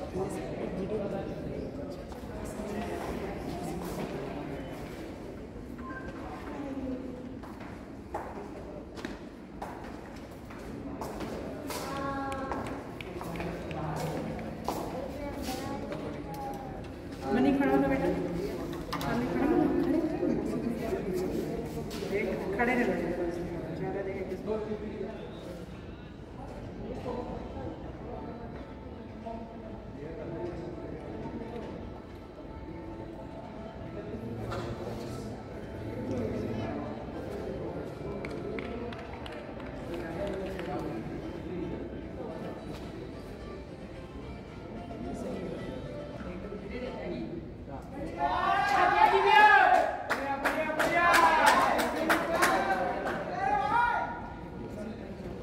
Money खड़ा होना बेटा, सामने खड़ा होना, खड़े खड़े रहो।